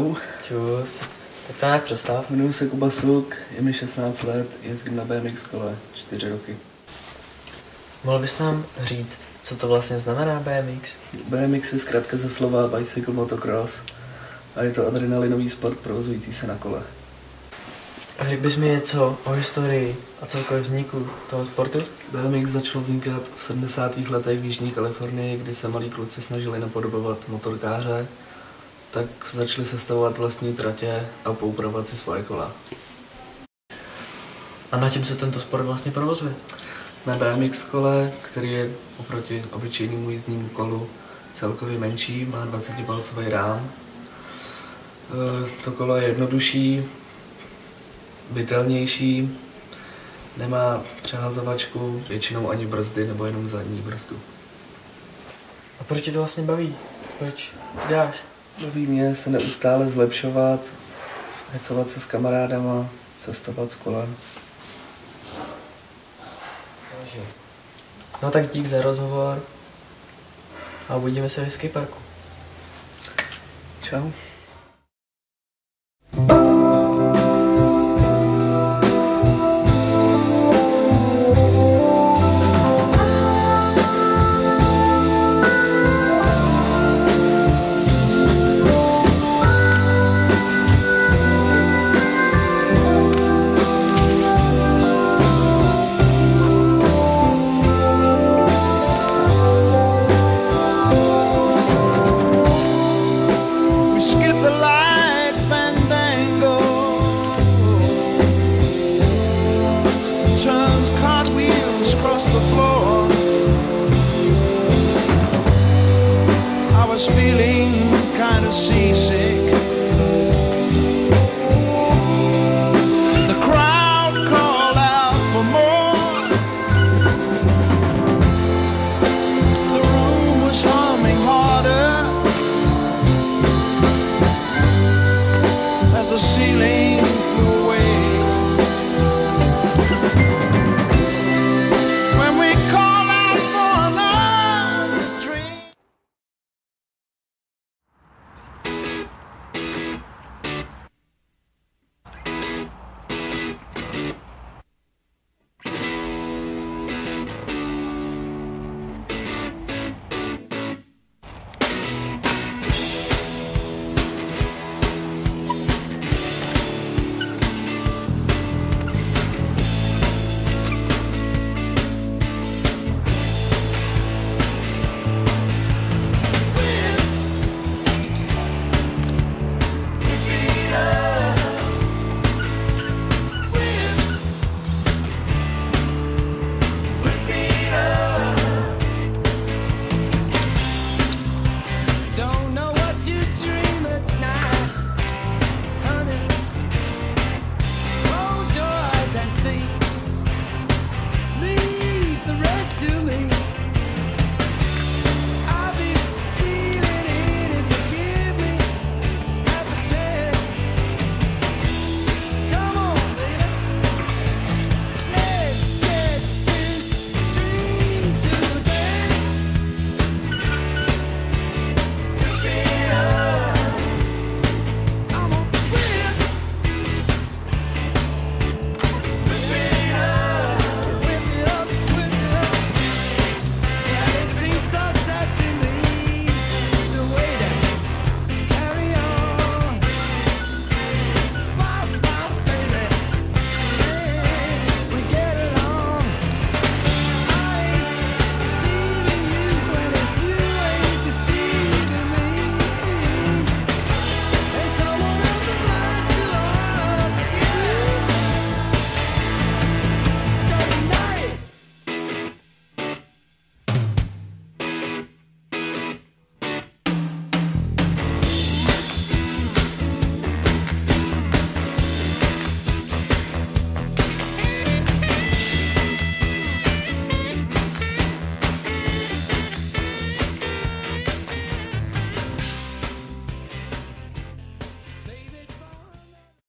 Čau. Čus. Tak se nějak představ. Jmenuji se Kuba Suk, je mi 16 let, jezdím na BMX kole 4 roky. Mohl bys nám říct, co to vlastně znamená BMX? BMX je zkrátka ze slova Bicycle Motocross a je to adrenalinový sport provozující se na kole. A řekl bys mi něco o historii a celkově vzniku toho sportu? BMX začal vznikat v 70. letech v Jižní Kalifornii, kdy se malí kluci snažili napodobovat motorkáře, tak začali sestavovat vlastní tratě a poupravovat si svoje kola. A na čem se tento sport vlastně provozuje? Na BMX kole, který je oproti obyčejnému jízdnímu kolu celkově menší, má 20-palcový rám. To kolo je jednodušší, bytelnější, nemá přehazovačku, většinou ani brzdy nebo jenom zadní brzdu. A proč tě to vlastně baví? Proč to děláš? Baví mě se neustále zlepšovat, hecovat se s kamarádama, cestovat s kolem. No tak dík za rozhovor a uvidíme se v skateparku. Čau. Turns cartwheels across the floor. I was feeling kind of seasick.